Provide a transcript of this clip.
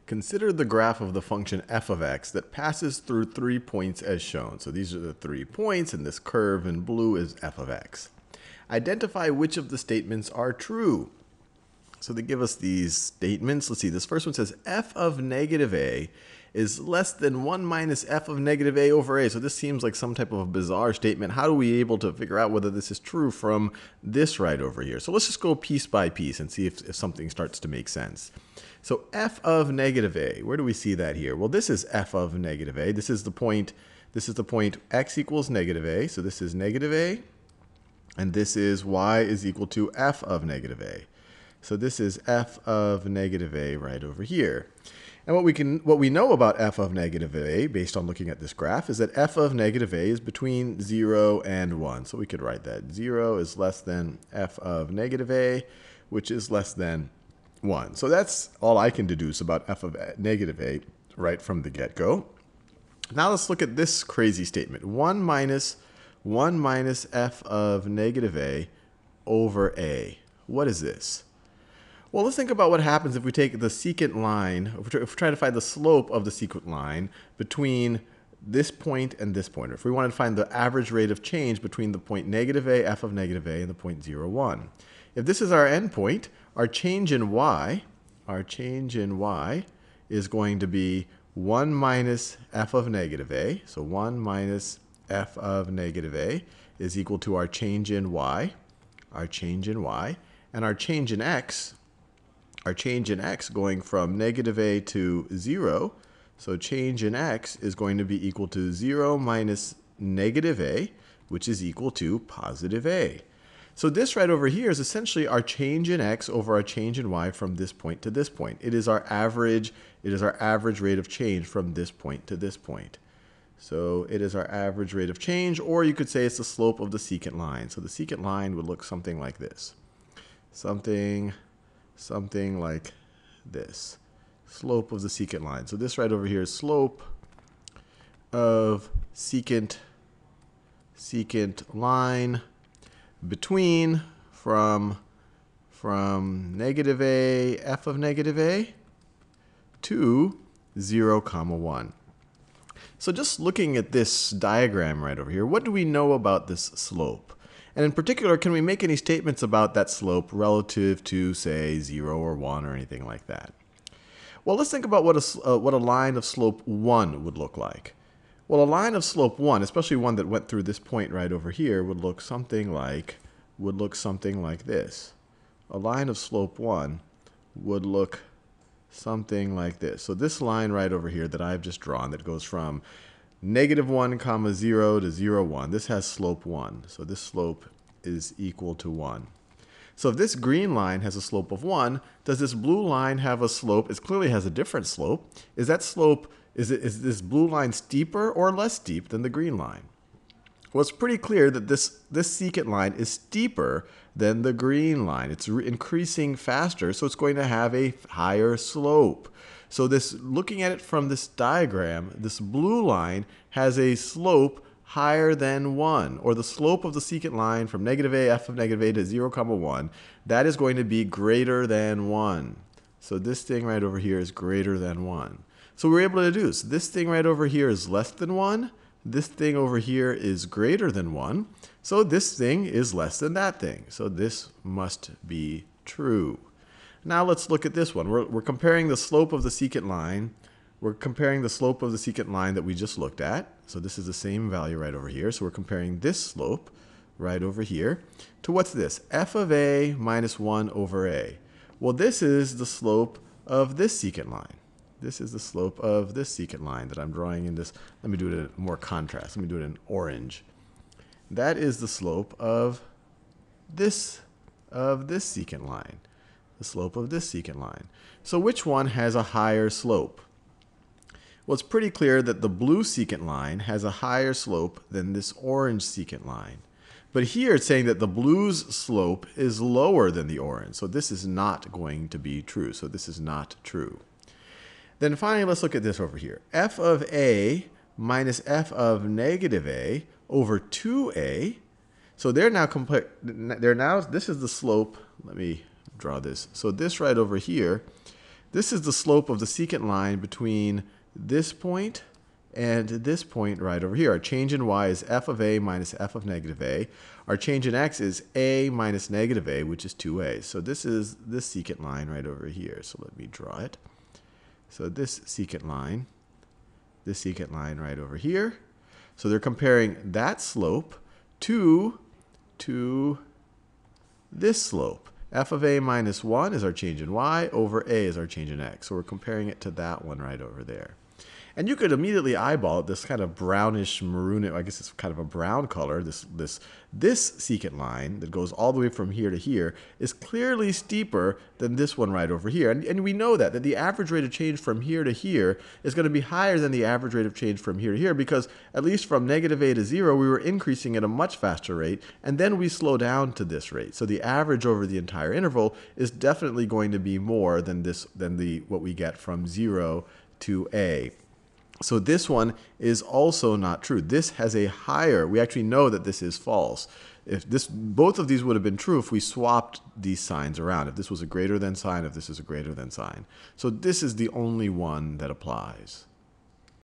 Consider the graph of the function f of x that passes through 3 points as shown. So these are the 3 points, and this curve in blue is f of x. Identify which of the statements are true. So they give us these statements. Let's see, this first one says f of negative a is less than 1 minus f of negative a over a. So this seems like some type of a bizarre statement. How are we able to figure out whether this is true from this right over here? So let's just go piece by piece and see if something starts to make sense. So f of negative a, where do we see that here? Well, this is f of negative a. This is the point x equals negative a. So this is negative a, and this is y is equal to f of negative a. So this is f of negative a right over here. And what we know about f of negative a, based on looking at this graph, is that f of negative a is between 0 and 1. So we could write that 0 is less than f of negative a, which is less than 1. So that's all I can deduce about f of negative a right from the get-go. Now let's look at this crazy statement. 1 minus f of negative a over a. What is this? Well, let's think about what happens if we take the secant line, if we try to find the slope of the secant line between this point and this point. If we wanted to find the average rate of change between the point negative a, f of negative a, and the point 0, 1. If this is our endpoint, our change in y is going to be 1 minus f of negative a. So 1 minus f of negative a is equal to our change in y, and our change in x going from negative a to 0. So change in x is going to be equal to 0 minus negative a, which is equal to positive a. So this right over here is essentially our change in x over our change in y from this point to this point. It is our average rate of change from this point to this point. So it is our average rate of change, or you could say it's the slope of the secant line. So the secant line would look something like this. Something like this. Slope of the secant line. So this right over here is slope of secant line between from negative a, f of negative a, to 0, 1. So just looking at this diagram right over here, what do we know about this slope? And in particular, can we make any statements about that slope relative to, say, 0 or 1 or anything like that? Well, let's think about what a line of slope 1 would look like. Well, a line of slope 1, especially one that went through this point right over here, would look something like this. A line of slope 1 would look something like this. So this line right over here that I've just drawn that goes from negative 1, 0 to 0, 1. This has slope 1. So this slope is equal to 1. So if this green line has a slope of 1, does this blue line have a slope? It clearly has a different slope. Is this blue line steeper or less steep than the green line? Well, it's pretty clear that this secant line is steeper than the green line. It's increasing faster, so it's going to have a higher slope. So looking at it from this diagram, this blue line has a slope higher than 1, or the slope of the secant line from negative a, f of negative a to 0, 1, that is going to be greater than 1. So this thing right over here is greater than 1. So we're able to deduce this thing right over here is less than 1. This thing over here is greater than 1. So this thing is less than that thing. So this must be true. Now let's look at this one. We're comparing the slope of the secant line. We're comparing the slope of the secant line that we just looked at. So this is the same value right over here. So we're comparing this slope right over here to what's this? F of a minus 1 over a. Well, this is the slope of this secant line. This is the slope of this secant line that I'm drawing in this. Let me do it in more contrast. Let me do it in orange. That is the slope of this secant line. The slope of this secant line. So which one has a higher slope? Well, it's pretty clear that the blue secant line has a higher slope than this orange secant line. But here it's saying that the blue's slope is lower than the orange. So this is not going to be true. So this is not true. Then finally, let's look at this over here. F of a minus f of negative a over 2a. So this is the slope. Let me draw this. So this right over here, This is the slope of the secant line between this point and this point right over here. Our change in y is f of a minus f of negative a. Our change in x is a minus negative a, which is 2a. So this is this secant line right over here. So let me draw it. So this secant line right over here. So they're comparing that slope to this slope. F of a minus 1 is our change in y over a is our change in x. So we're comparing it to that one right over there. And you could immediately eyeball it, this kind of brownish maroon, I guess it's kind of a brown color. This secant line that goes all the way from here to here is clearly steeper than this one right over here. And we know that the average rate of change from here to here is going to be higher than the average rate of change from here to here, because at least from negative a to 0, we were increasing at a much faster rate, and then we slow down to this rate. So the average over the entire interval is definitely going to be more than what we get from 0 to a. So this one is also not true. This has a higher, we actually know that this is false. Both of these would have been true if we swapped these signs around. If this was a greater than sign, if this is a greater than sign. So this is the only one that applies.